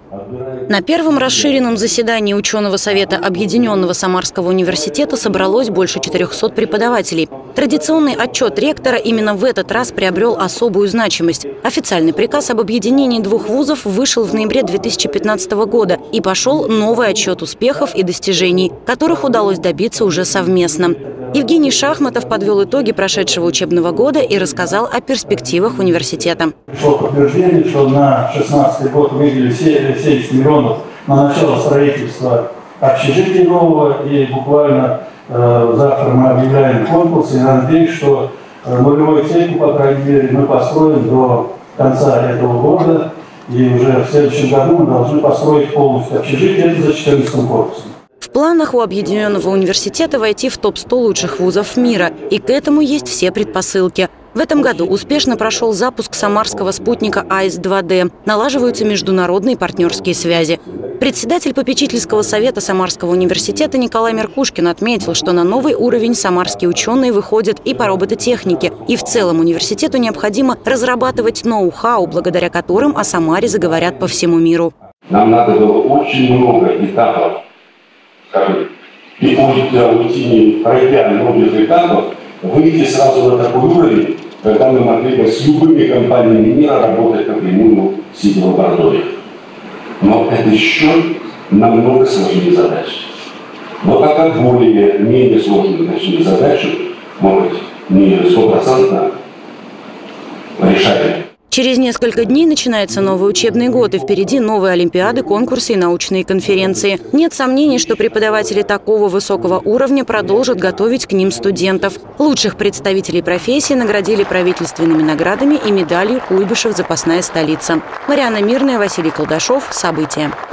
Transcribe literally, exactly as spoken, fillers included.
На первом расширенном заседании ученого совета Объединенного Самарского университета собралось больше четырёхсот преподавателей. Традиционный отчет ректора именно в этот раз приобрел особую значимость. Официальный приказ об объединении двух вузов вышел в ноябре две тысячи пятнадцатого года, и пошел новый отчет успехов и достижений, которых удалось добиться уже совместно. Евгений Шахматов подвел итоги прошедшего учебного года и рассказал о перспективах университета. Пришло подтверждение, что на шестнадцатый год выделили семьдесят миллионов на начало строительства общежития нового, и буквально э, завтра мы объявляем конкурс, и я надеюсь, что э, нулевой цепь, по крайней мере, мы построим до конца этого года, и уже в следующем году мы должны построить полностью общежитие, это за четырнадцатым корпусом. В планах у Объединенного университета войти в топ сто лучших вузов мира, и к этому есть все предпосылки. В этом году успешно прошел запуск самарского спутника АИС два Д. Налаживаются международные партнерские связи. Председатель попечительского совета Самарского университета Николай Меркушкин отметил, что на новый уровень самарские ученые выходят и по робототехнике. И в целом университету необходимо разрабатывать ноу-хау, благодаря которым о Самаре заговорят по всему миру. Нам надо было очень много этапов, скажем, и уйти, пройдя многих этапов, выйти сразу на такой уровень, когда мы могли бы с любыми компаниями мира работать напрямую, сидя в лабораториях. Но это еще намного сложнее задачи. Но пока более-менее сложные начали задачи, может быть, не стопроцентно решаем. Через несколько дней начинается новый учебный год, и впереди новые олимпиады, конкурсы и научные конференции. Нет сомнений, что преподаватели такого высокого уровня продолжат готовить к ним студентов. Лучших представителей профессии наградили правительственными наградами и медалью «Куйбышев. Запасная столица». Марьяна Мирная, Василий Колдашов. События.